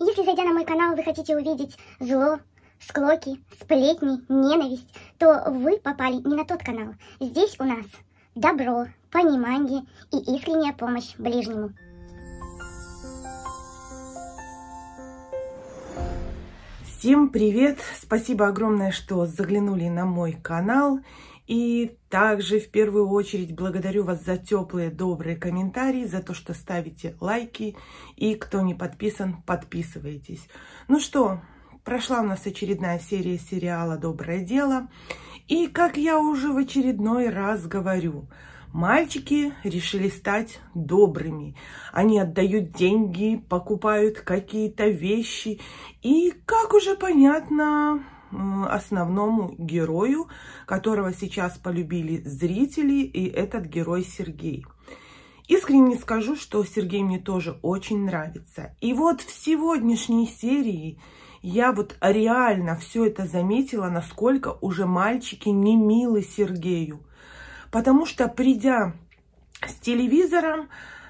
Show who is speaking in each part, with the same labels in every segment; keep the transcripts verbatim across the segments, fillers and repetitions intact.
Speaker 1: Если, зайдя на мой канал, вы хотите увидеть зло, склоки, сплетни, ненависть, то вы попали не на тот канал. Здесь у нас добро, понимание и искренняя помощь ближнему.
Speaker 2: Всем привет! Спасибо огромное, что заглянули на мой канал. И также в первую очередь благодарю вас за теплые, добрые комментарии, за то, что ставите лайки. И кто не подписан, подписывайтесь. Ну что, прошла у нас очередная серия сериала «Доброе дело». И как я уже в очередной раз говорю, мальчики решили стать добрыми. Они отдают деньги, покупают какие-то вещи. И, как уже понятно, основному герою, которого сейчас полюбили зрители, и этот герой Сергей. Искренне скажу, что Сергей мне тоже очень нравится. И вот в сегодняшней серии я вот реально все это заметила, насколько уже мальчики не милы Сергею. Потому что, придя с телевизором,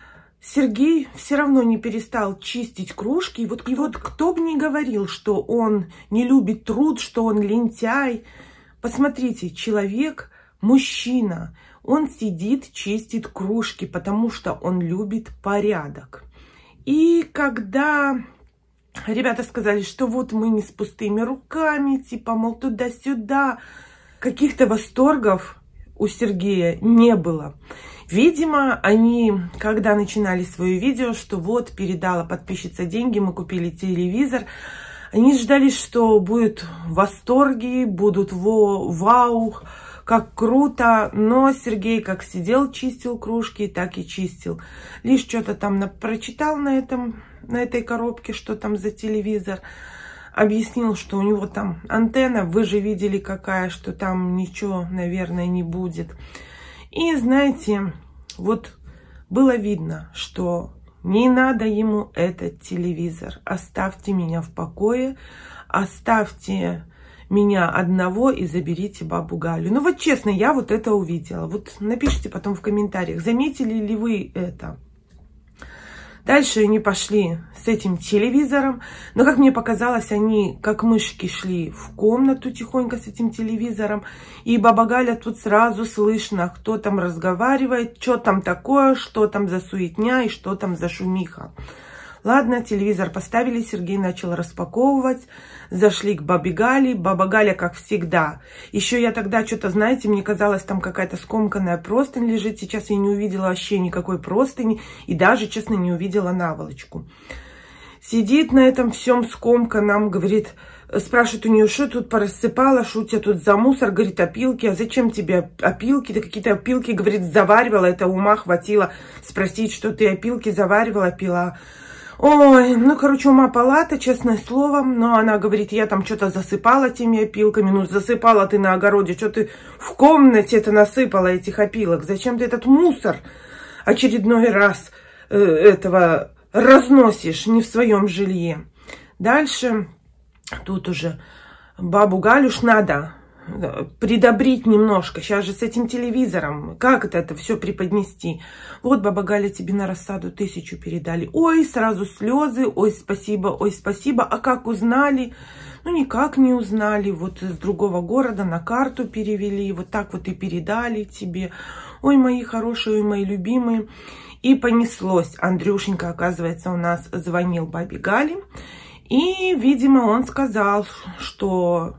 Speaker 2: Сергей все равно не перестал чистить кружки. И вот, и вот кто бы ни говорил, что он не любит труд, что он лентяй. Посмотрите, человек, мужчина, он сидит, чистит кружки, потому что он любит порядок. И когда ребята сказали, что вот мы не с пустыми руками, типа, мол, туда-сюда, каких-то восторгов у Сергея не было. Видимо, они, когда начинали свое видео, что вот, передала подписчица деньги, мы купили телевизор, они ждали, что будут восторги, будут во, вау, как круто. Но Сергей как сидел, чистил кружки, так и чистил. Лишь что-то там на, прочитал на, этом, на этой коробке, что там за телевизор. Объяснил, что у него там антенна, вы же видели какая, что там ничего, наверное, не будет. И знаете, вот было видно, что не надо ему этот телевизор. Оставьте меня в покое, оставьте меня одного и заберите бабу Галю. Ну вот честно, я вот это увидела. Вот напишите потом в комментариях, заметили ли вы это. Дальше они пошли с этим телевизором. Но, как мне показалось, они как мышки шли в комнату тихонько с этим телевизором. И баба Галя тут сразу слышно, кто там разговаривает, что там такое, что там за суетня и что там за шумиха. Ладно, телевизор поставили, Сергей начал распаковывать. Зашли к бабе Гале. Баба Галя, как всегда. Еще я тогда что-то, знаете, мне казалось, там какая-то скомканная простынь лежит. Сейчас я не увидела вообще никакой простыни. И даже, честно, не увидела наволочку. Сидит на этом всем скомканном, говорит, спрашивает у нее, что тут порассыпала, что у тебя тут за мусор, говорит, опилки, а зачем тебе опилки, да какие-то опилки, говорит, заваривала, это ума хватило спросить, что ты опилки заваривала, пила. Ой, ну, короче, ума палата, честное слово. Но она говорит, я там что-то засыпала теми опилками. Ну, засыпала ты на огороде, что ты в комнате это насыпала, этих опилок? Зачем ты этот мусор очередной раз э, этого разносишь не в своем жилье? Дальше тут уже бабу Галюш надо придобрить немножко. Сейчас же с этим телевизором. Как это, это все преподнести? Вот, баба Галя, тебе на рассаду тысячу передали. Ой, сразу слезы. Ой, спасибо, ой, спасибо. А как узнали? Ну, никак не узнали. Вот из другого города на карту перевели. Вот так вот и передали тебе. Ой, мои хорошие, ой, мои любимые. И понеслось. Андрюшенька, оказывается, у нас звонил бабе Гале. И, видимо, он сказал, что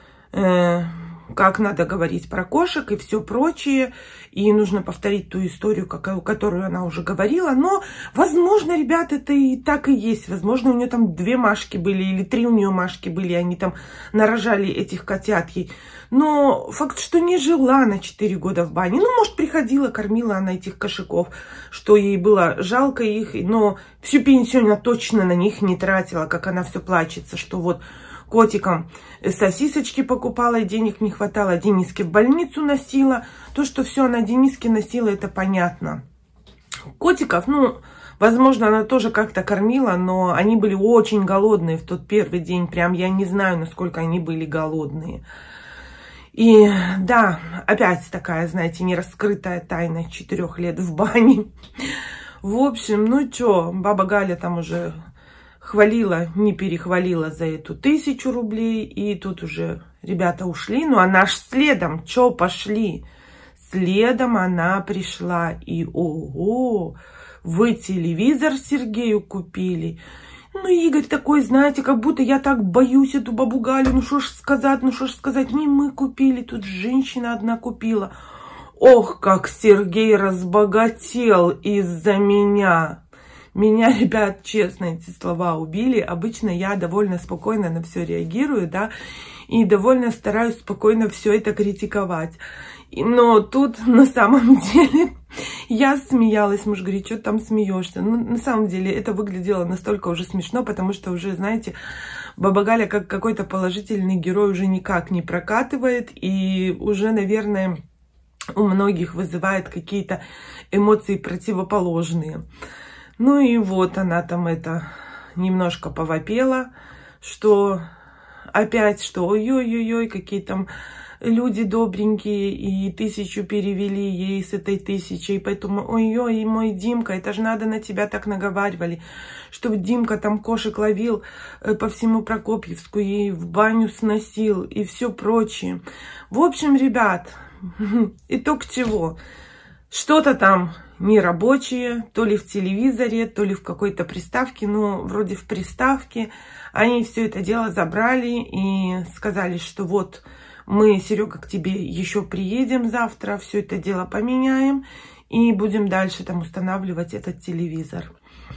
Speaker 2: Э, как надо говорить про кошек и все прочее. И нужно повторить ту историю, какую, которую она уже говорила. Но, возможно, ребята, это и так и есть. Возможно, у нее там две Машки были или три у нее Машки были. Они там нарожали этих котят ей. Но факт, что не жила на четыре года в бане. Ну, может, приходила, кормила она этих кошаков, что ей было жалко их. Но всю пенсию она точно на них не тратила, как она все плачется, что вот котикам сосисочки покупала, и денег не хватало, Дениске в больницу носила. То, что все она Дениске носила, это понятно. Котиков, ну, возможно, она тоже как-то кормила, но они были очень голодные в тот первый день. Прям я не знаю, насколько они были голодные. И да, опять такая, знаете, нераскрытая тайна четырех лет в бане. В общем, ну что, баба Галя там уже хвалила, не перехвалила за эту тысячу рублей. И тут уже ребята ушли. Ну, она ж следом, чё пошли? Следом она пришла. И ого, вы телевизор Сергею купили? Ну, Игорь такой, знаете, как будто я так боюсь эту бабу Галю. Ну, что ж сказать, ну, что ж сказать. Не мы купили, тут женщина одна купила. Ох, как Сергей разбогател из-за меня. Меня, ребят, честно, эти слова убили. Обычно я довольно спокойно на все реагирую, да, и довольно стараюсь спокойно все это критиковать. Но тут на самом деле я смеялась. Муж говорит, что ты там смеешься? Ну, на самом деле это выглядело настолько уже смешно, потому что уже, знаете, баба Галя как какой-то положительный герой уже никак не прокатывает. И уже, наверное, у многих вызывает какие-то эмоции противоположные. Ну и вот она там это немножко повопела, что опять, что ой-ой-ой, какие там люди добренькие, и тысячу перевели ей с этой тысячей, поэтому ой-ой, мой Димка, это же надо на тебя так наговаривали, чтобы Димка там кошек ловил по всему Прокопьевску, ей в баню сносил и все прочее. В общем, ребят, итог чего? Что-то там нерабочее, то ли в телевизоре, то ли в какой-то приставке, ну, вроде в приставке. Они все это дело забрали и сказали, что вот мы, Серега, к тебе еще приедем завтра, все это дело поменяем и будем дальше там устанавливать этот телевизор.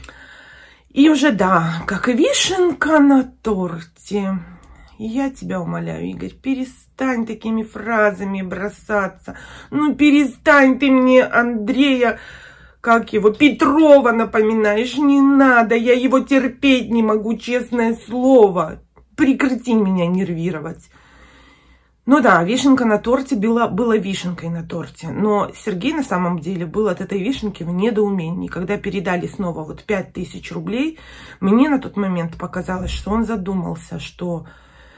Speaker 2: И уже, да, как вишенка на торте. Я тебя умоляю, Игорь, перестань такими фразами бросаться. Ну, перестань ты мне Андрея, как его, Петрова напоминаешь. Не надо, я его терпеть не могу, честное слово. Прекрати меня нервировать. Ну да, вишенка на торте была, была вишенкой на торте. Но Сергей на самом деле был от этой вишенки в недоумении. Когда передали снова вот пять тысяч рублей, мне на тот момент показалось, что он задумался, что...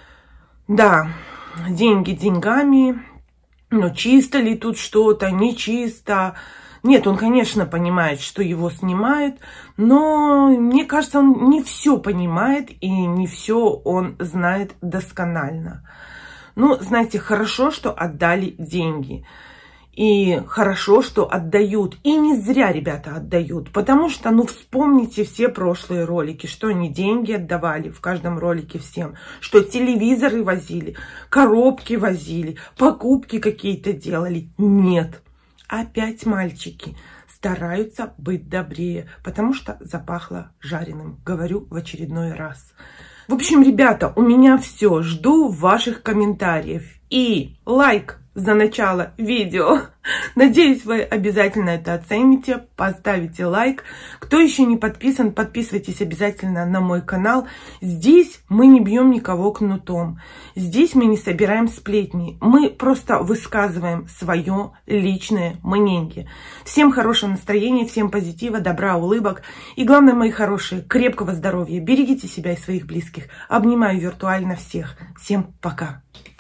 Speaker 2: Да, деньги деньгами, но чисто ли тут что-то, не чисто. Нет, он, конечно, понимает, что его снимает, но мне кажется, он не все понимает и не все он знает досконально. Ну, знаете, хорошо, что отдали деньги. И хорошо, что отдают. И не зря ребята отдают. Потому что, ну, вспомните все прошлые ролики, что они деньги отдавали в каждом ролике всем. Что телевизоры возили, коробки возили, покупки какие-то делали. Нет. Опять мальчики стараются быть добрее, потому что запахло жареным. Говорю в очередной раз. В общем, ребята, у меня все. Жду ваших комментариев. И лайк за начало видео. Надеюсь, вы обязательно это оцените. Поставите лайк. Кто еще не подписан, подписывайтесь обязательно на мой канал. Здесь мы не бьем никого кнутом. Здесь мы не собираем сплетни. Мы просто высказываем свое личное мнение. Всем хорошего настроения, всем позитива, добра, улыбок. И главное, мои хорошие, крепкого здоровья. Берегите себя и своих близких. Обнимаю виртуально всех. Всем пока.